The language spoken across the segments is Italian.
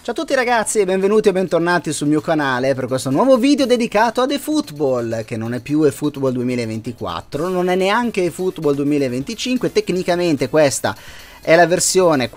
Ciao a tutti ragazzi e benvenuti o bentornati sul mio canale per questo nuovo video dedicato ad eFootball, che non è più eFootball 2024, non è neanche eFootball 2025, tecnicamente questa è la versione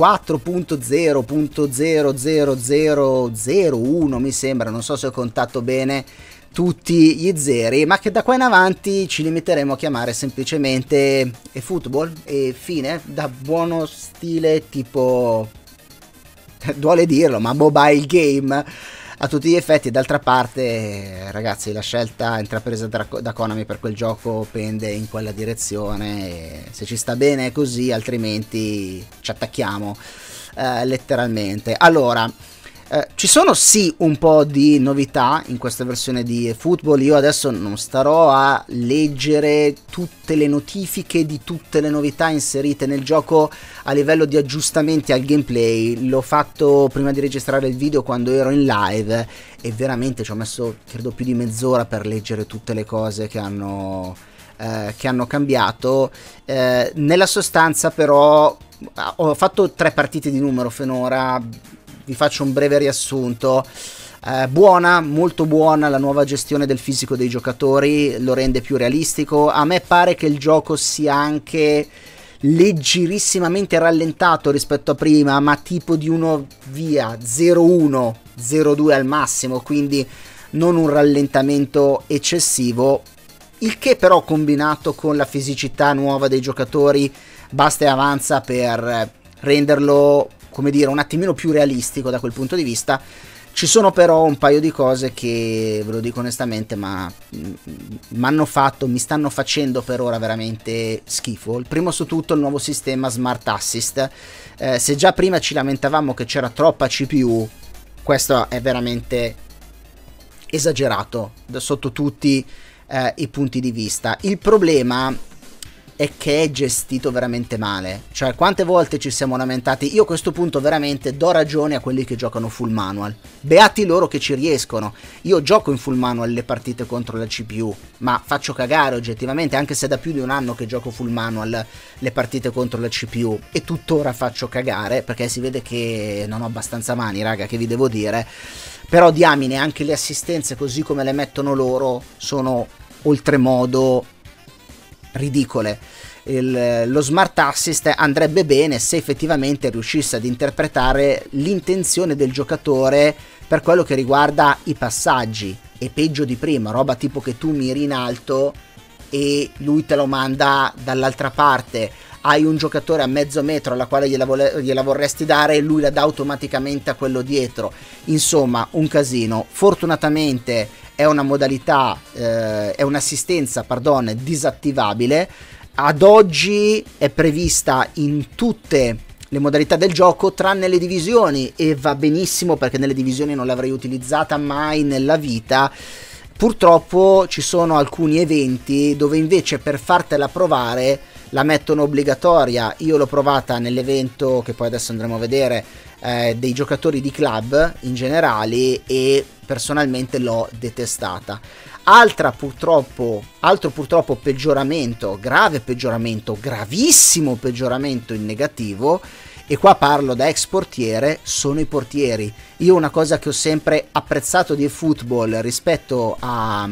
4.0.00001 mi sembra, non so se ho contato bene tutti gli zeri, ma che da qua in avanti ci limiteremo a chiamare semplicemente eFootball e fine, da buono stile tipo... duole dirlo, ma mobile game a tutti gli effetti. D'altra parte ragazzi, la scelta intrapresa da Konami per quel gioco pende in quella direzione e se ci sta bene è così, altrimenti ci attacchiamo letteralmente. Allora, ci sono sì un po' di novità in questa versione di eFootball. Io adesso non starò a leggere tutte le notifiche di tutte le novità inserite nel gioco a livello di aggiustamenti al gameplay. L'ho fatto prima di registrare il video quando ero in live e veramente ci ho messo credo più di mezz'ora per leggere tutte le cose che hanno cambiato. Nella sostanza però ho fatto 3 partite di numero finora. Vi faccio un breve riassunto. Buona, molto buona la nuova gestione del fisico dei giocatori, lo rende più realistico. A me pare che il gioco sia anche leggerissimamente rallentato rispetto a prima, ma tipo di uno via 0,1 0,2 al massimo, quindi non un rallentamento eccessivo, il che però combinato con la fisicità nuova dei giocatori basta e avanza per renderlo, come dire, un attimino più realistico da quel punto di vista. Ci sono però un paio di cose che, ve lo dico onestamente, mi stanno facendo per ora veramente schifo. Il primo su tutto il nuovo sistema Smart Assist. Se già prima ci lamentavamo che c'era troppa CPU, questo è veramente esagerato sotto tutti i punti di vista. Il problema è che è gestito veramente male. Cioè, quante volte ci siamo lamentati? Io a questo punto veramente do ragione a quelli che giocano full manual. Beati loro che ci riescono. Io gioco in full manual le partite contro la CPU, ma faccio cagare oggettivamente, anche se è da più di un anno che gioco full manual le partite contro la CPU e tuttora faccio cagare perché si vede che non ho abbastanza mani, raga, che vi devo dire. Però diamine, anche le assistenze così come le mettono loro sono oltremodo ridicole. Lo Smart Assist andrebbe bene se effettivamente riuscisse ad interpretare l'intenzione del giocatore per quello che riguarda i passaggi, e peggio di prima, roba tipo che tu miri in alto e lui te lo manda dall'altra parte, hai un giocatore a mezzo metro alla quale gliela vorresti dare e lui la dà automaticamente a quello dietro. Insomma, un casino. Fortunatamente è una modalità, è un'assistenza, pardon, disattivabile. Ad oggi è prevista in tutte le modalità del gioco tranne le divisioni, e va benissimo perché nelle divisioni non l'avrei utilizzata mai nella vita. Purtroppo ci sono alcuni eventi dove invece per fartela provare la mettono obbligatoria. Io l'ho provata nell'evento che poi adesso andremo a vedere dei giocatori di club in generale e personalmente l'ho detestata. Altro purtroppo peggioramento, grave peggioramento, gravissimo peggioramento in negativo, e qua parlo da ex portiere, sono i portieri. Io una cosa che ho sempre apprezzato di eFootball rispetto a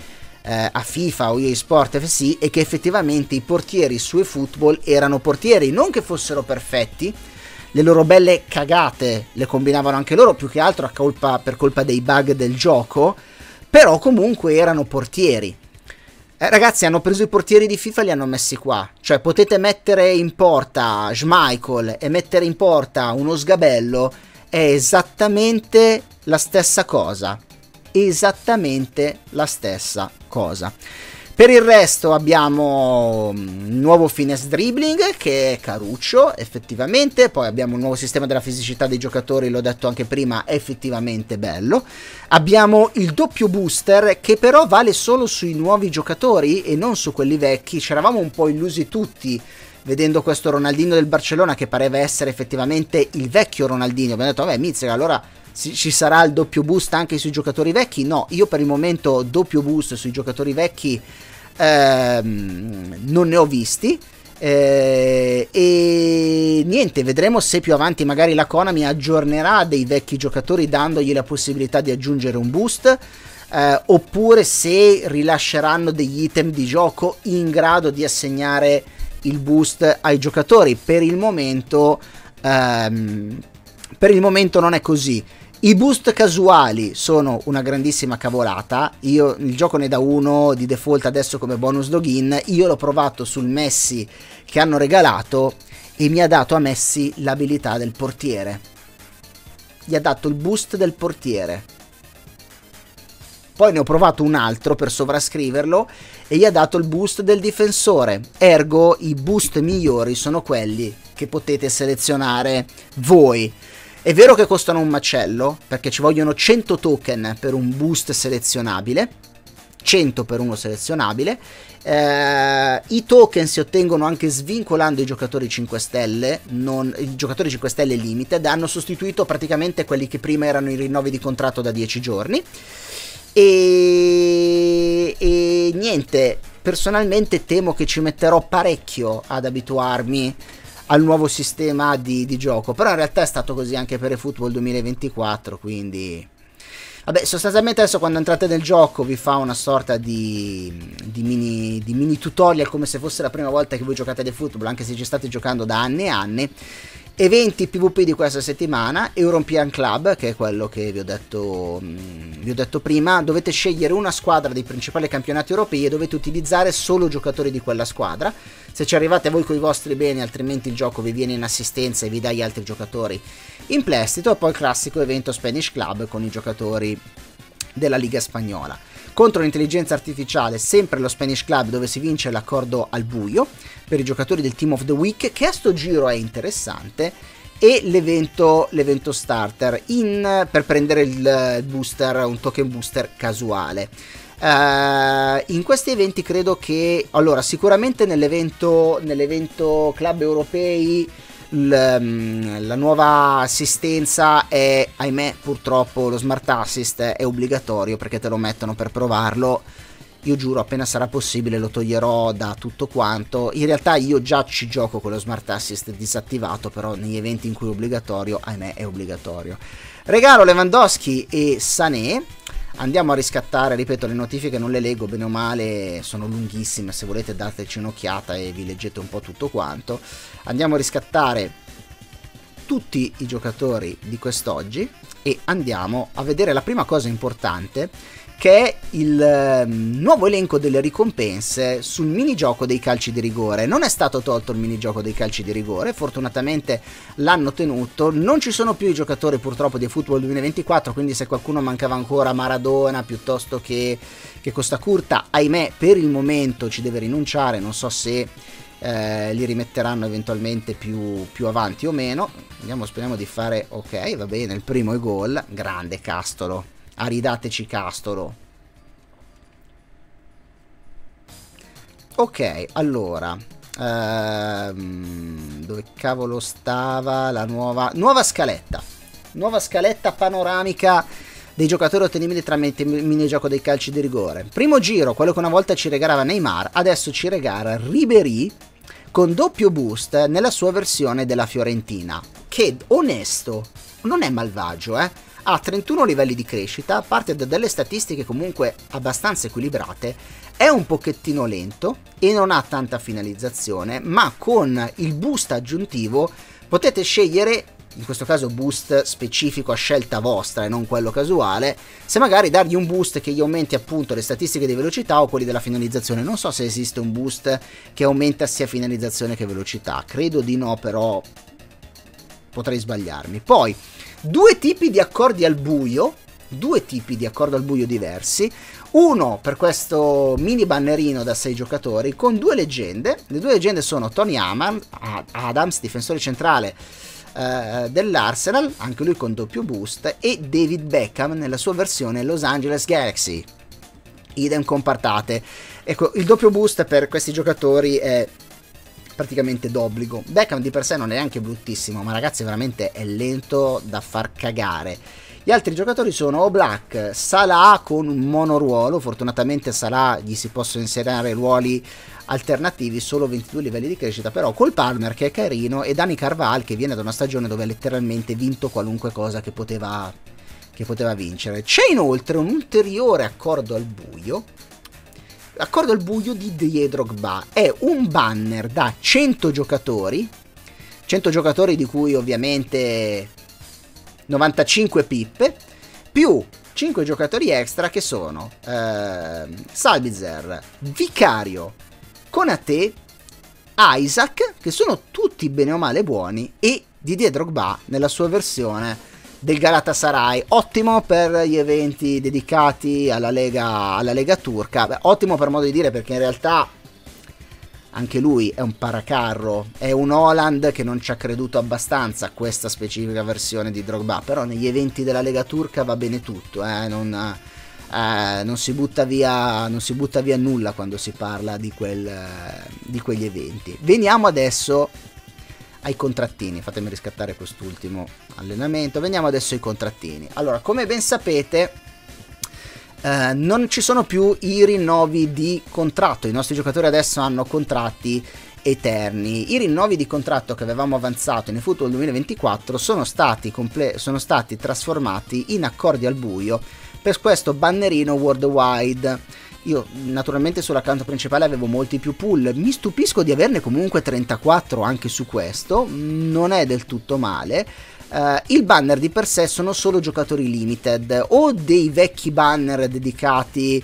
FIFA o EA Sport FC è che effettivamente i portieri su eFootball erano portieri, non che fossero perfetti. Le loro belle cagate le combinavano anche loro, più che altro per colpa dei bug del gioco, però comunque erano portieri. Ragazzi, hanno preso i portieri di FIFA e li hanno messi qua. Cioè potete mettere in porta Schmeichel e mettere in porta uno Sgabello, è esattamente la stessa cosa. Esattamente la stessa cosa. Per il resto abbiamo un nuovo finesse dribbling che è caruccio effettivamente, poi abbiamo un nuovo sistema della fisicità dei giocatori, l'ho detto anche prima, è effettivamente bello. Abbiamo il doppio booster che però vale solo sui nuovi giocatori e non su quelli vecchi. Ci eravamo un po' illusi tutti vedendo questo Ronaldinho del Barcellona che pareva essere effettivamente il vecchio Ronaldinho. Abbiamo detto vabbè mizzica, allora ci sarà il doppio boost anche sui giocatori vecchi. No, io per il momento doppio boost sui giocatori vecchi non ne ho visti. E niente, vedremo se più avanti magari la Konami aggiornerà dei vecchi giocatori dandogli la possibilità di aggiungere un boost, oppure se rilasceranno degli item di gioco in grado di assegnare il boost ai giocatori. Per il momento non è così. I boost casuali sono una grandissima cavolata. Il gioco ne dà uno di default adesso come bonus login. Io l'ho provato sul Messi che hanno regalato e mi ha dato a Messi l'abilità del portiere. Gli ha dato il boost del portiere. Poi ne ho provato un altro per sovrascriverlo e gli ha dato il boost del difensore. Ergo i boost migliori sono quelli che potete selezionare voi. È vero che costano un macello, perché ci vogliono 100 token per un boost selezionabile, 100 per uno selezionabile. I token si ottengono anche svincolando i giocatori 5 stelle, i giocatori 5 stelle limited. Hanno sostituito praticamente quelli che prima erano i rinnovi di contratto da 10 giorni. E niente, personalmente temo che ci metterò parecchio ad abituarmi al nuovo sistema di gioco, però in realtà è stato così anche per eFootball 2024, quindi vabbè, sostanzialmente adesso quando entrate nel gioco vi fa una sorta di mini tutorial, come se fosse la prima volta che voi giocate ad eFootball, anche se ci state giocando da anni e anni. Eventi PvP di questa settimana: European Club, che è quello che vi ho detto prima. Dovete scegliere una squadra dei principali campionati europei e dovete utilizzare solo giocatori di quella squadra. Se ci arrivate voi con i vostri beni, altrimenti il gioco vi viene in assistenza e vi dà gli altri giocatori in prestito. E poi il classico evento Spanish Club con i giocatori della Liga Spagnola. Contro l'intelligenza artificiale, sempre lo Spanish Club, dove si vince l'accordo al buio per i giocatori del Team of the Week, che a sto giro è interessante, e l'evento starter per prendere il booster, un token booster casuale. In questi eventi credo che, allora, sicuramente nell'evento club europei la nuova assistenza è, ahimè, purtroppo lo Smart Assist è obbligatorio, perché te lo mettono per provarlo. Io giuro, appena sarà possibile lo toglierò da tutto quanto. In realtà io già ci gioco con lo Smart Assist disattivato, però negli eventi in cui è obbligatorio, ahimè, è obbligatorio. Regalo Lewandowski e Sané. Andiamo a riscattare, ripeto, le notifiche non le leggo, bene o male sono lunghissime, se volete dateci un'occhiata e vi leggete un po' tutto quanto. Andiamo a riscattare tutti i giocatori di quest'oggi e andiamo a vedere la prima cosa importante, che è il nuovo elenco delle ricompense sul minigioco dei calci di rigore. Non è stato tolto il minigioco dei calci di rigore, fortunatamente l'hanno tenuto. Non ci sono più i giocatori purtroppo di eFootball 2024, quindi se qualcuno mancava ancora Maradona piuttosto che Costa Curta, ahimè per il momento ci deve rinunciare. Non so se li rimetteranno eventualmente più avanti o meno. Andiamo, speriamo di fare ok, va bene, il primo è gol, grande Castolo. Aridateci Castolo. Ok, allora dove cavolo stava la nuova scaletta panoramica dei giocatori ottenibili tramite il minigioco dei calci di rigore. Primo giro, quello che una volta ci regalava Neymar, adesso ci regala Ribéry con doppio boost nella sua versione della Fiorentina, che, onesto, non è malvagio, ha 31 livelli di crescita, parte da delle statistiche comunque abbastanza equilibrate, è un pochettino lento e non ha tanta finalizzazione, ma con il boost aggiuntivo potete scegliere, in questo caso boost specifico a scelta vostra e non quello casuale, se magari dargli un boost che gli aumenti appunto le statistiche di velocità o quelli della finalizzazione. Non so se esiste un boost che aumenta sia finalizzazione che velocità, credo di no, però potrei sbagliarmi. Poi due tipi di accordi al buio diversi, uno per questo mini bannerino da 6 giocatori con due leggende. Le due leggende sono Tony Adams, difensore centrale dell'Arsenal, anche lui con doppio boost, e David Beckham nella sua versione Los Angeles Galaxy, idem compartate. Ecco, il doppio boost per questi giocatori è praticamente d'obbligo. Beckham di per sé non è neanche bruttissimo, ma ragazzi veramente è lento da far cagare. Gli altri giocatori sono Oblak, Salah con un monoruolo, fortunatamente Salah gli si possono inserire ruoli alternativi, solo 22 livelli di crescita, però col Palmer che è carino e Dani Carvajal che viene da una stagione dove ha letteralmente vinto qualunque cosa che poteva vincere. C'è inoltre un ulteriore accordo al buio di Didier Drogba, è un banner da 100 giocatori di cui ovviamente 95 pippe, più 5 giocatori extra che sono Sabitzer, Vicario, Konaté, Isaac, che sono tutti bene o male buoni, e Didier Drogba nella sua versione del Galatasaray. Ottimo per gli eventi dedicati alla Lega turca. Beh, ottimo per modo di dire, perché in realtà anche lui è un paracarro, è un Haaland che non ci ha creduto abbastanza a questa specifica versione di Drogba, però negli eventi della Lega turca va bene tutto, non si butta via nulla quando si parla di quegli eventi. Veniamo adesso ai contrattini, fatemi riscattare quest'ultimo allenamento. Veniamo adesso ai contrattini. Allora, come ben sapete, non ci sono più i rinnovi di contratto, i nostri giocatori adesso hanno contratti eterni. I rinnovi di contratto che avevamo avanzato in eFootball 2024 sono stati trasformati in accordi al buio per questo bannerino worldwide. Io naturalmente sull'account principale avevo molti più pool, mi stupisco di averne comunque 34 anche su questo, non è del tutto male. Il banner di per sé sono solo giocatori limited o dei vecchi banner dedicati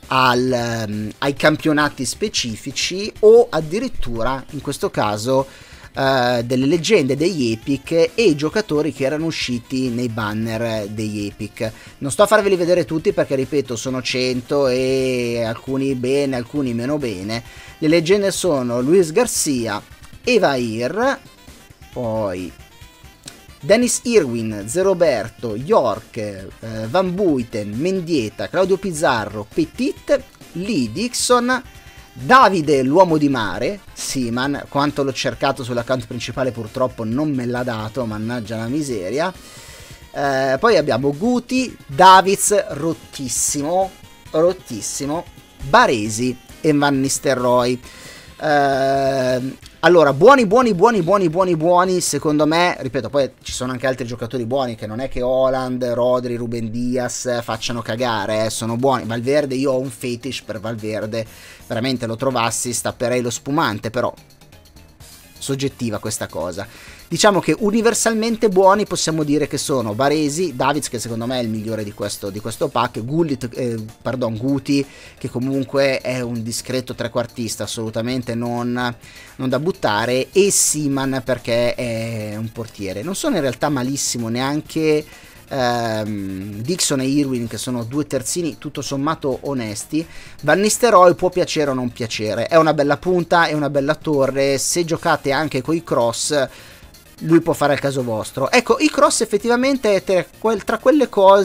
ai campionati specifici, o addirittura in questo caso delle leggende degli Epic e i giocatori che erano usciti nei banner degli Epic. Non sto a farveli vedere tutti perché, ripeto, sono 100 e alcuni bene, alcuni meno bene. Le leggende sono Luis Garcia, Evair, poi Dennis Irwin, Zeroberto, York, Van Buiten, Mendieta, Claudio Pizarro, Petit, Lee Dixon, Davide l'uomo di mare, Seaman, quanto l'ho cercato sull'account principale purtroppo non me l'ha dato, mannaggia la miseria. Poi abbiamo Guti, Davids, rottissimo, Baresi e Van Nistelrooy. Allora, buoni, secondo me, ripeto, poi ci sono anche altri giocatori buoni, che non è che Haaland, Rodri, Ruben Dias facciano cagare, sono buoni. Valverde, io ho un fetish per Valverde, veramente lo trovassi stapperei lo spumante, però soggettiva questa cosa. Diciamo che universalmente buoni possiamo dire che sono Baresi, Davids, che secondo me è il migliore di questo pack, Guti, che comunque è un discreto trequartista, assolutamente non da buttare, e Seaman perché è un portiere. Non sono in realtà malissimo neanche Dixon e Irwin, che sono due terzini tutto sommato onesti. Van Nistelrooy può piacere o non piacere, è una bella punta, è una bella torre, se giocate anche coi cross lui può fare il caso vostro. Ecco, i cross effettivamente tra quelle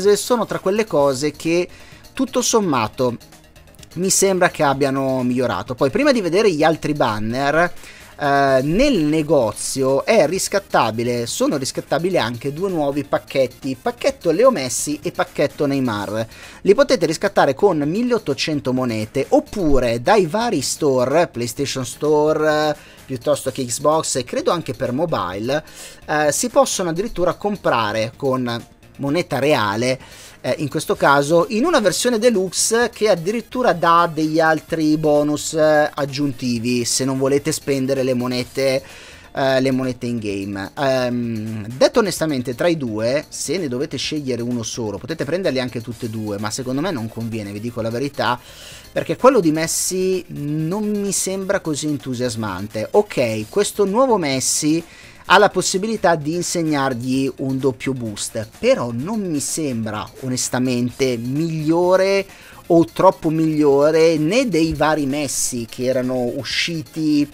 cose che tutto sommato mi sembra che abbiano migliorato. Poi, prima di vedere gli altri banner, nel negozio sono riscattabili anche due nuovi pacchetti, pacchetto Leo Messi e pacchetto Neymar. Li potete riscattare con 1800 monete, oppure dai vari store, PlayStation Store piuttosto che Xbox, e credo anche per mobile, si possono addirittura comprare con moneta reale, in questo caso in una versione deluxe che addirittura dà degli altri bonus aggiuntivi se non volete spendere le monete in game. Detto onestamente, tra i due, se ne dovete scegliere uno solo, potete prenderli anche tutte e due, ma secondo me non conviene, vi dico la verità, perché quello di Messi non mi sembra così entusiasmante. Ok, questo nuovo Messi ha la possibilità di insegnargli un doppio boost, però non mi sembra onestamente migliore o troppo migliore né dei vari Messi che erano usciti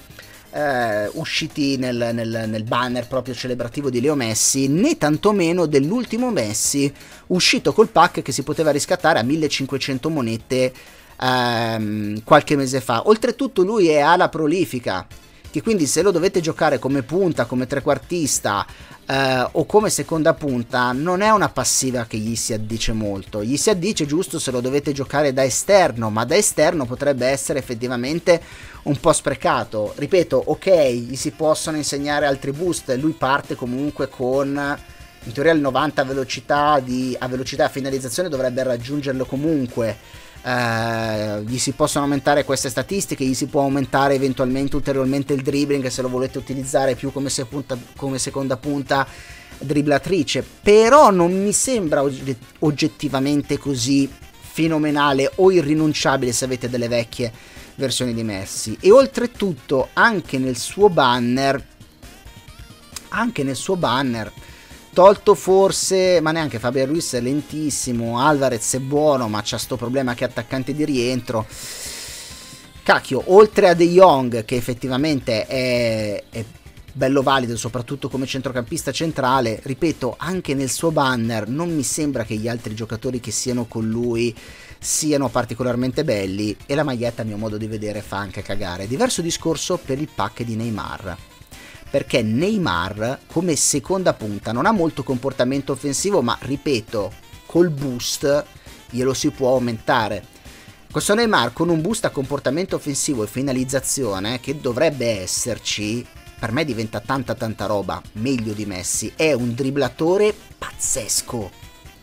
nel banner proprio celebrativo di Leo Messi, né tantomeno dell'ultimo Messi uscito col pack che si poteva riscattare a 1500 monete qualche mese fa. Oltretutto lui è ala prolifica, che quindi se lo dovete giocare come punta, come trequartista o come seconda punta, non è una passiva che gli si addice molto. Gli si addice giusto se lo dovete giocare da esterno, ma da esterno potrebbe essere effettivamente un po' sprecato. Ripeto, ok, gli si possono insegnare altri boost, lui parte comunque con in teoria il 90 a velocità a finalizzazione, dovrebbe raggiungerlo comunque. Gli si possono aumentare queste statistiche, gli si può aumentare eventualmente ulteriormente il dribbling se lo volete utilizzare più come seconda punta dribblatrice, però non mi sembra oggettivamente così fenomenale o irrinunciabile se avete delle vecchie versioni di Messi. E oltretutto anche nel suo banner tolto forse, ma neanche Fabian Ruiz è lentissimo, Alvarez è buono ma c'ha sto problema che è attaccante di rientro, cacchio, oltre a De Jong che effettivamente è bello valido soprattutto come centrocampista centrale, ripeto, anche nel suo banner non mi sembra che gli altri giocatori che siano con lui siano particolarmente belli, e la maglietta a mio modo di vedere fa anche cagare. Diverso discorso per il pack di Neymar, perché Neymar come seconda punta non ha molto comportamento offensivo, ma ripeto, col boost glielo si può aumentare. Questo Neymar con un boost a comportamento offensivo e finalizzazione che dovrebbe esserci, per me diventa tanta roba, meglio di Messi. È un dribblatore pazzesco,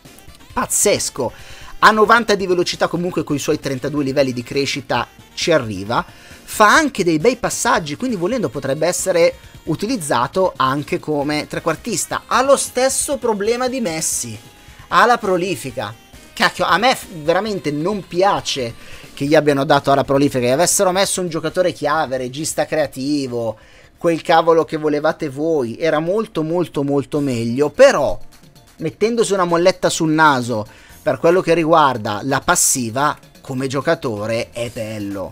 a 90 di velocità comunque con i suoi 32 livelli di crescita ci arriva, fa anche dei bei passaggi, quindi volendo potrebbe essere utilizzato anche come trequartista. Ha lo stesso problema di Messi, ha la prolifica. Cacchio, a me veramente non piace che gli abbiano dato alla prolifica, che avessero messo un giocatore chiave, regista creativo, quel cavolo che volevate voi, era molto meglio. Però mettendosi una molletta sul naso per quello che riguarda la passiva, come giocatore è bello,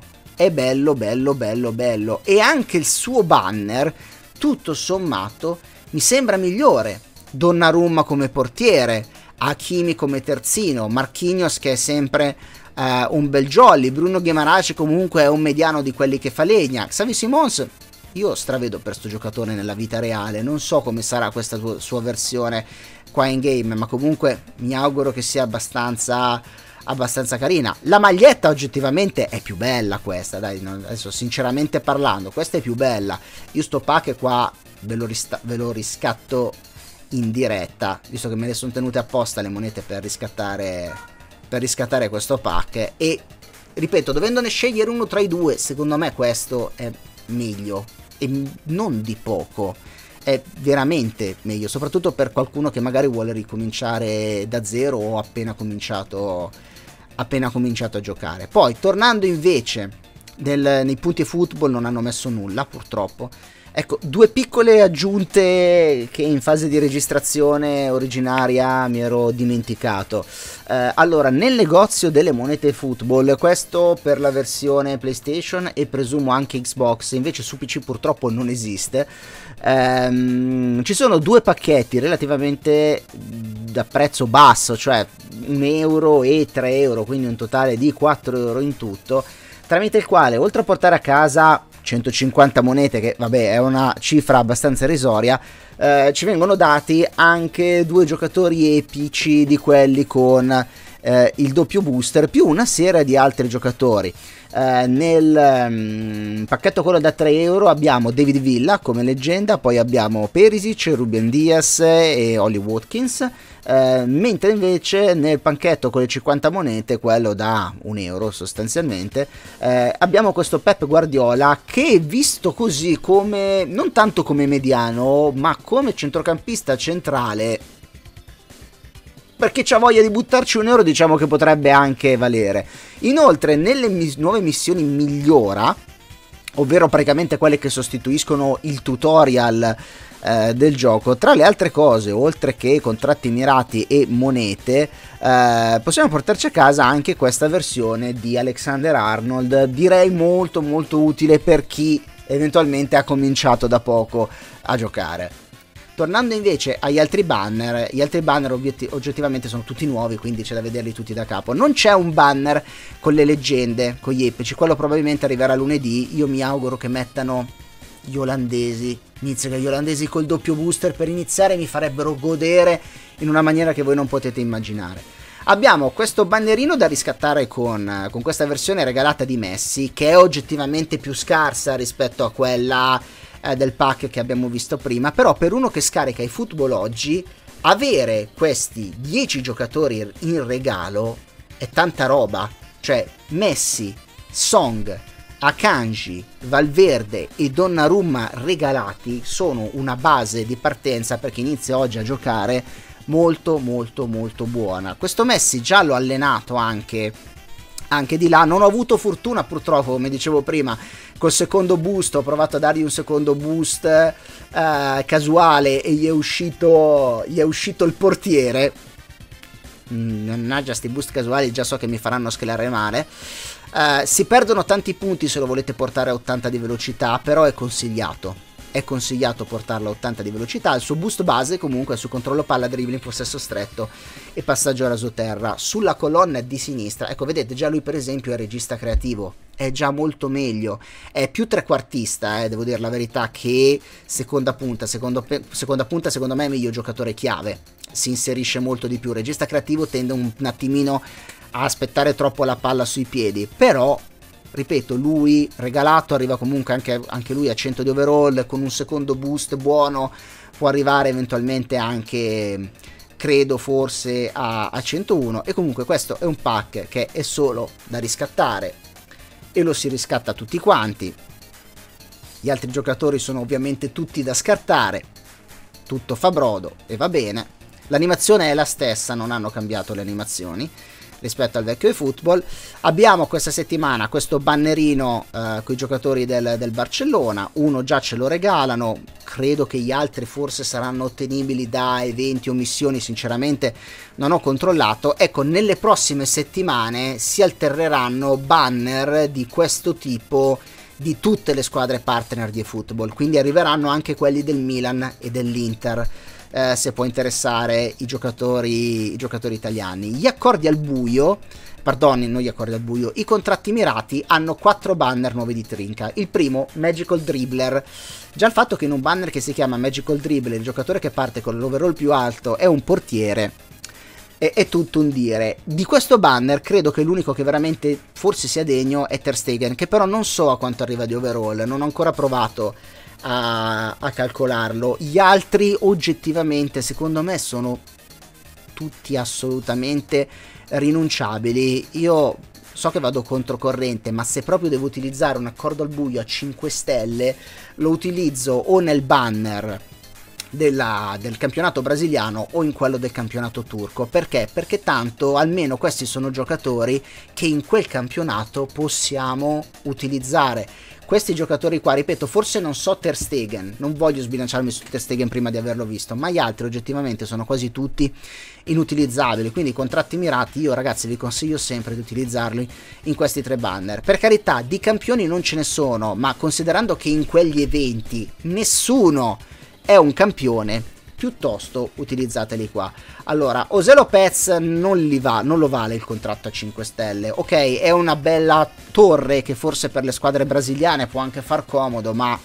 e anche il suo banner tutto sommato mi sembra migliore. Donnarumma come portiere, Hakimi come terzino, Marquinhos che è sempre un bel jolly, Bruno Guimaraes comunque è un mediano di quelli che fa legna. Xavi Simons io stravedo per sto giocatore nella vita reale, non so come sarà questa sua versione qua in game, ma comunque mi auguro che sia abbastanza carina. La maglietta oggettivamente è più bella questa, dai, adesso sinceramente parlando, questa è più bella. Io sto pack qua ve lo riscatto in diretta, visto che me le sono tenute apposta le monete per riscattare questo pack, e ripeto, dovendone scegliere uno tra i due, secondo me questo è meglio, e non di poco, è veramente meglio, soprattutto per qualcuno che magari vuole ricominciare da zero o appena cominciato a giocare. Poi tornando invece nei punti football, non hanno messo nulla purtroppo. Ecco, due piccole aggiunte che in fase di registrazione originaria mi ero dimenticato. Allora, nel negozio delle monete football, questo per la versione PlayStation e presumo anche Xbox, invece su PC purtroppo non esiste, ci sono due pacchetti relativamente da prezzo basso, cioè 1 euro e 3 euro, quindi un totale di 4 euro in tutto, tramite il quale, oltre a portare a casa 150 monete, che vabbè è una cifra abbastanza irrisoria, ci vengono dati anche 2 giocatori epici di quelli con il doppio booster più una serie di altri giocatori. Nel pacchetto quello da 3 euro abbiamo David Villa come leggenda, poi abbiamo Perisic, Ruben Dias e Ollie Watkins, mentre invece nel pacchetto con le 50 monete, quello da 1 euro sostanzialmente, abbiamo questo Pep Guardiola che, visto così come non tanto come mediano ma come centrocampista centrale, perché c'ha voglia di buttarci 1 euro, diciamo che potrebbe anche valere. Inoltre nelle nuove missioni migliora, ovvero praticamente quelle che sostituiscono il tutorial del gioco, tra le altre cose, oltre che contratti mirati e monete, possiamo portarci a casa anche questa versione di Alexander Arnold, direi molto utile per chi eventualmente ha cominciato da poco a giocare. Tornando invece agli altri banner, gli altri banner oggettivamente sono tutti nuovi, quindi c'è da vederli tutti da capo. Non c'è un banner con le leggende, con gli epici, quello probabilmente arriverà lunedì. Io mi auguro che mettano gli olandesi. Inizia che gli olandesi col doppio booster per iniziare mi farebbero godere in una maniera che voi non potete immaginare. Abbiamo questo bannerino da riscattare con questa versione regalata di Messi, che è oggettivamente più scarsa rispetto a quella del pack che abbiamo visto prima, però per uno che scarica i football oggi, avere questi 10 giocatori in regalo è tanta roba. Cioè Messi, Song, Akanji, Valverde e Donnarumma regalati sono una base di partenza per chi inizia oggi a giocare molto molto molto buona. Questo Messi già l'ho allenato anche di là, non ho avuto fortuna purtroppo, come dicevo prima, col secondo boost. Ho provato a dargli un secondo boost casuale e gli è uscito il portiere. Mannaggia, sti boost casuali già so che mi faranno scalare male. Si perdono tanti punti se lo volete portare a 80 di velocità, però è consigliato portarlo a 80 di velocità. Il suo boost base comunque è su controllo palla, dribbling, possesso stretto e passaggio a rasoterra. Sulla colonna di sinistra, ecco, vedete già lui per esempio è regista creativo, è già molto meglio, è più trequartista, devo dire la verità, che seconda punta. Secondo me è meglio giocatore chiave, si inserisce molto di più. Regista creativo tende un attimino a aspettare troppo la palla sui piedi, però ripeto, lui regalato arriva comunque anche lui a 100 di overall, con un secondo boost buono può arrivare eventualmente anche, credo forse a 101. E comunque questo è un pack che è solo da riscattare e lo si riscatta tutti quanti. Gli altri giocatori sono ovviamente tutti da scartare, tutto fa brodo e va bene. L'animazione è la stessa, non hanno cambiato le animazioni rispetto al vecchio eFootball. Abbiamo questa settimana questo bannerino con i giocatori del Barcellona, uno già ce lo regalano, credo che gli altri forse saranno ottenibili da eventi o missioni, sinceramente non ho controllato. Ecco, nelle prossime settimane si alterneranno banner di questo tipo di tutte le squadre partner di eFootball, quindi arriveranno anche quelli del Milan e dell'Inter, se può interessare i giocatori italiani. Gli accordi al buio, pardon, non gli accordi al buio, i contratti mirati hanno 4 banner nuovi di trinca. Il primo, Magical Dribbler. Già il fatto che in un banner che si chiama Magical Dribbler il giocatore che parte con l'overall più alto è un portiere è tutto un dire. Di questo banner credo che l'unico che veramente forse sia degno è Ter Stegen, che però non so a quanto arriva di overall, non ho ancora provato a calcolarlo. Gli altri oggettivamente secondo me sono tutti assolutamente rinunciabili. Io so che vado controcorrente, ma se proprio devo utilizzare un accordo al buio a 5 stelle lo utilizzo o nel banner del campionato brasiliano o in quello del campionato turco. Perché? Perché tanto almeno questi sono giocatori che in quel campionato possiamo utilizzare. Questi giocatori qua, ripeto, forse non so Ter Stegen, non voglio sbilanciarmi su Ter Stegen prima di averlo visto, ma gli altri oggettivamente sono quasi tutti inutilizzabili, quindi i contratti mirati io ragazzi vi consiglio sempre di utilizzarli in questi 3 banner. Per carità, di campioni non ce ne sono, ma considerando che in quegli eventi nessuno è un campione, piuttosto utilizzateli qua. Allora, José Lopez non lo vale il contratto a 5 stelle. Ok, è una bella torre che forse per le squadre brasiliane può anche far comodo, ma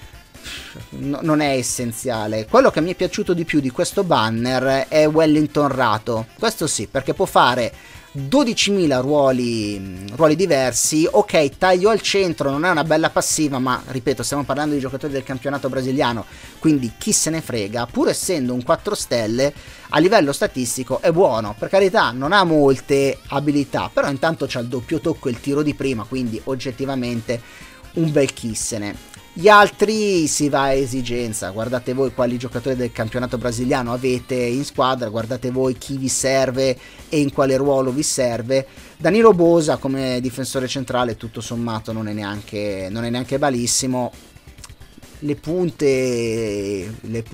non è essenziale. Quello che mi è piaciuto di più di questo banner è Wellington Rato. Questo sì, perché può fare 12.000 ruoli diversi. Ok, taglio al centro, non è una bella passiva, ma ripeto, stiamo parlando di giocatori del campionato brasiliano, quindi chi se ne frega. Pur essendo un 4 stelle, a livello statistico è buono. Per carità, non ha molte abilità, però intanto c'ha il doppio tocco e il tiro di prima, quindi oggettivamente un bel chissene. Gli altri si va a esigenza, guardate voi quali giocatori del campionato brasiliano avete in squadra, guardate voi chi vi serve e in quale ruolo vi serve. Danilo Bosa come difensore centrale tutto sommato non è neanche malissimo. Le punte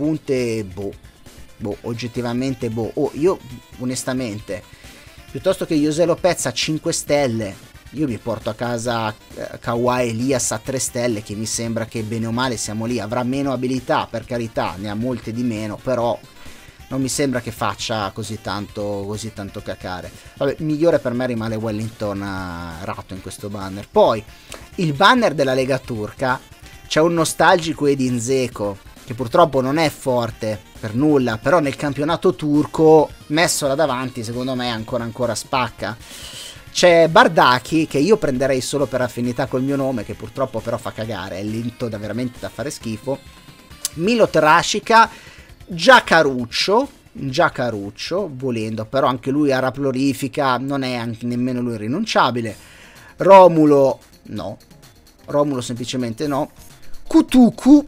oggettivamente io onestamente piuttosto che José Lopez a 5 stelle io mi porto a casa Kawhi Elias a 3 stelle, che mi sembra che bene o male siamo lì. Avrà meno abilità, per carità, ne ha molte di meno, però non mi sembra che faccia così tanto cacare. Vabbè, il migliore per me rimane Wellington Rato in questo banner. Poi il banner della Lega Turca C'è un nostalgico Edin Dzeko, che purtroppo non è forte per nulla, però nel campionato turco, messo là davanti, secondo me ancora spacca. C'è Bardaki, che io prenderei solo per affinità col mio nome, che purtroppo però fa cagare, è lento veramente da fare schifo. Milot Rashica, già Caruccio, volendo, però anche lui ha raplorifica, non è anche nemmeno lui rinunciabile. Romulo, no. Romulo semplicemente no. Kutuku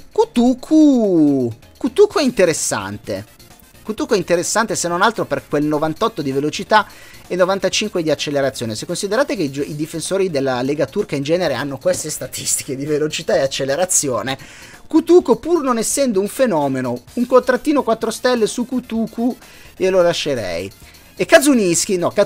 è interessante. Kutuku è interessante se non altro per quel 98 di velocità e 95 di accelerazione. Se considerate che i difensori della Lega Turca in genere hanno queste statistiche di velocità e accelerazione, Kutuku, pur non essendo un fenomeno, un contrattino 4 stelle su Kutuku glielo lascerei. E Kazuniski, no,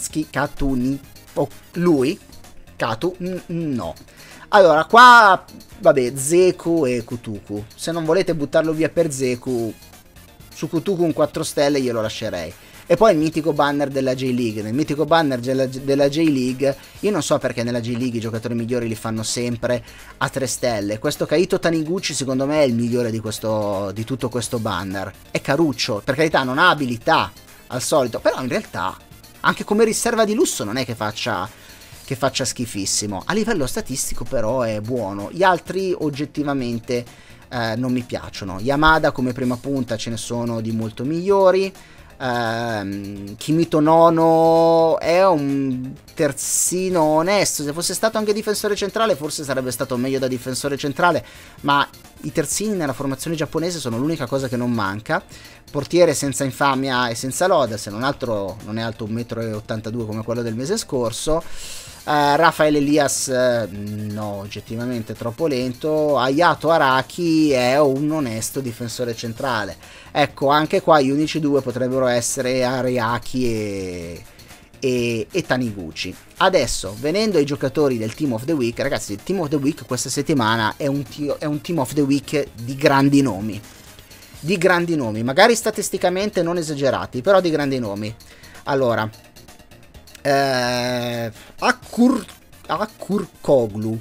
lui, Katu, no. Allora, qua, vabbè, Dzeko e Kutuku. Se non volete buttarlo via per Dzeko, su Kutuku un 4 stelle glielo lascerei. E poi il mitico banner della J-League. Nel mitico banner della J-League, io non so perché nella J-League i giocatori migliori li fanno sempre a 3 stelle. Questo Kaito Taniguchi secondo me è il migliore di tutto questo banner. È caruccio, per carità non ha abilità al solito, però in realtà anche come riserva di lusso non è che faccia schifissimo. A livello statistico però è buono. Gli altri oggettivamente non mi piacciono. Yamada come prima punta ce ne sono di molto migliori. Kimito Nono è un terzino onesto. Se fosse stato anche difensore centrale forse sarebbe stato meglio da difensore centrale, ma i terzini nella formazione giapponese sono l'unica cosa che non manca. Portiere senza infamia e senza loda, se non altro non è alto 1,82 m come quello del mese scorso. Rafael Elias no, oggettivamente troppo lento. Hayato Araki è un onesto difensore centrale. Ecco, anche qua gli unici due potrebbero essere Ariaki e Taniguchi. Adesso, venendo ai giocatori del Team of the Week, ragazzi, il Team of the Week questa settimana è un Team of the Week di grandi nomi. Di grandi nomi, magari statisticamente non esagerati, però di grandi nomi. Allora, Akurkoglu.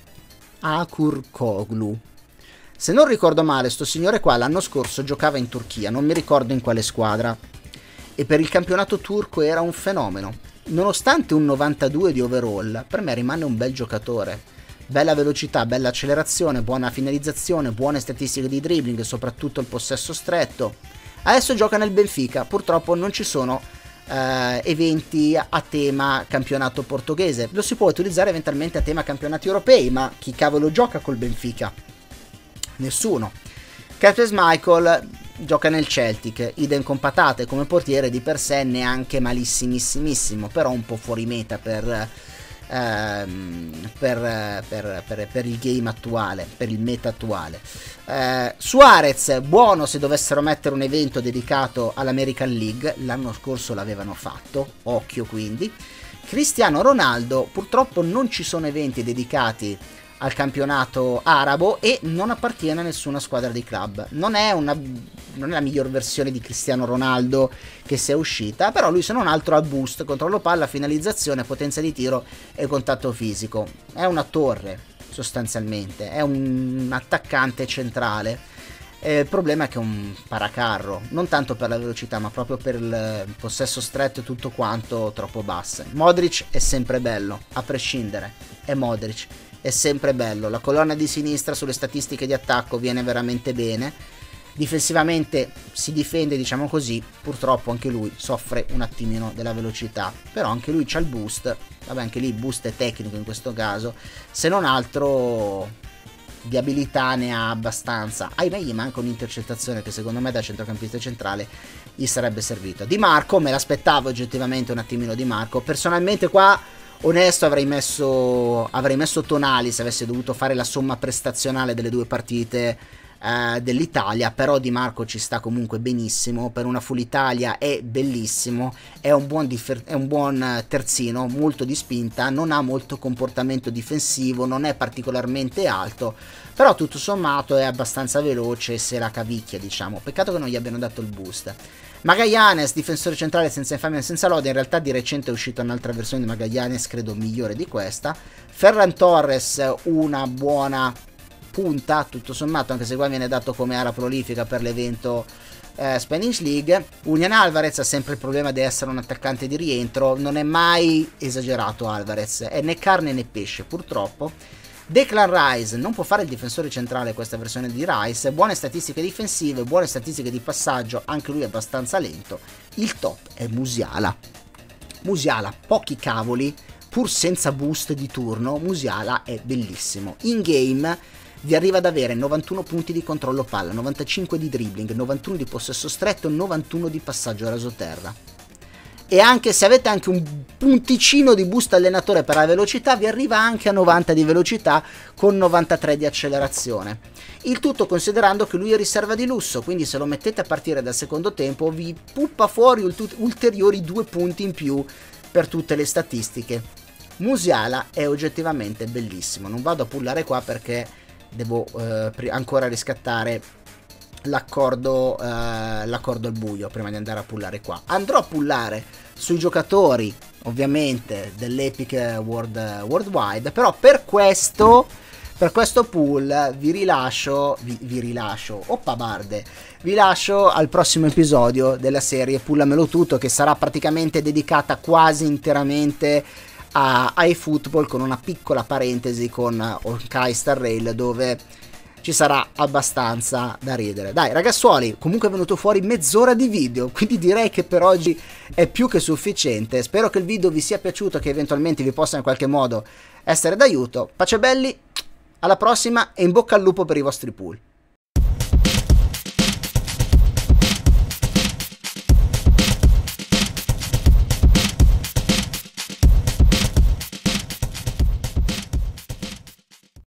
Se non ricordo male, sto signore qua l'anno scorso giocava in Turchia, non mi ricordo in quale squadra, e per il campionato turco era un fenomeno. Nonostante un 92 di overall, per me rimane un bel giocatore. Bella velocità, bella accelerazione, buona finalizzazione, buone statistiche di dribbling e soprattutto il possesso stretto. Adesso gioca nel Benfica, purtroppo non ci sono eventi a tema campionato portoghese. Lo si può utilizzare eventualmente a tema campionati europei, ma chi cavolo gioca col Benfica? Nessuno. Curtis Michael gioca nel Celtic, idem con patate, come portiere di per sé neanche malissimissimissimo, però un po' fuori meta per il game attuale, per il meta attuale. Suarez buono se dovessero mettere un evento dedicato all'American League, l'anno scorso l'avevano fatto, occhio quindi. Cristiano Ronaldo, purtroppo non ci sono eventi dedicati al campionato arabo e non appartiene a nessuna squadra di club. Non è la miglior versione di Cristiano Ronaldo che sia uscita, però lui se non altro ha boost, controllo palla, finalizzazione, potenza di tiro e contatto fisico. È una torre sostanzialmente, è un attaccante centrale. Il problema è che è un paracarro, non tanto per la velocità ma proprio per il possesso stretto e tutto quanto troppo basse. Modric è sempre bello, a prescindere, è Modric. È sempre bello, la colonna di sinistra sulle statistiche di attacco viene veramente bene, difensivamente si difende, diciamo così, purtroppo anche lui soffre un attimino della velocità, però anche lui c'ha il boost, vabbè anche lì il boost è tecnico in questo caso, se non altro di abilità ne ha abbastanza. Ahimè gli manca un'intercettazione che secondo me da centrocampista centrale gli sarebbe servito. Di Marco, me l'aspettavo oggettivamente un attimino Di Marco, personalmente qua onesto avrei messo Tonali se avessi dovuto fare la somma prestazionale delle due partite dell'Italia, però Di Marco ci sta comunque benissimo, per una full Italia è bellissimo, è un buon terzino, molto di spinta, non ha molto comportamento difensivo, non è particolarmente alto, però tutto sommato è abbastanza veloce, se la cavicchia, diciamo. Peccato che non gli abbiano dato il boost. Magallanes, difensore centrale senza infamia e senza lode, in realtà di recente è uscita un'altra versione di Magallanes, credo migliore di questa. Ferran Torres, una buona punta, tutto sommato, anche se qua viene dato come area prolifica per l'evento Spanish League. Julian Alvarez ha sempre il problema di essere un attaccante di rientro, non è mai esagerato Alvarez, è né carne né pesce purtroppo. Declan Rice non può fare il difensore centrale questa versione di Rice, buone statistiche difensive, buone statistiche di passaggio, anche lui è abbastanza lento. Il top è Musiala. Musiala, pochi cavoli, pur senza boost di turno, Musiala è bellissimo. In game vi arriva ad avere 91 punti di controllo palla, 95 di dribbling, 91 di possesso stretto, 91 di passaggio rasoterra. E anche se avete anche un punticino di boost allenatore per la velocità, vi arriva anche a 90 di velocità con 93 di accelerazione. Il tutto considerando che lui è riserva di lusso, quindi se lo mettete a partire dal secondo tempo vi puppa fuori ulteriori 2 punti in più per tutte le statistiche. Musiala è oggettivamente bellissimo, non vado a pullare qua perché devo ancora riscattare l'accordo al buio prima di andare a pullare qua. Andrò a pullare sui giocatori ovviamente dell'Epic Worldwide, però per questo pool vi lascio al prossimo episodio della serie Pullamelo Tutto, che sarà praticamente dedicata quasi interamente a iFootball, con una piccola parentesi con Honkai Star Rail, dove ci sarà abbastanza da ridere. Dai ragazzuoli, comunque è venuto fuori mezz'ora di video, quindi direi che per oggi è più che sufficiente. Spero che il video vi sia piaciuto, che eventualmente vi possa in qualche modo essere d'aiuto. Pace belli, alla prossima e in bocca al lupo per i vostri pool.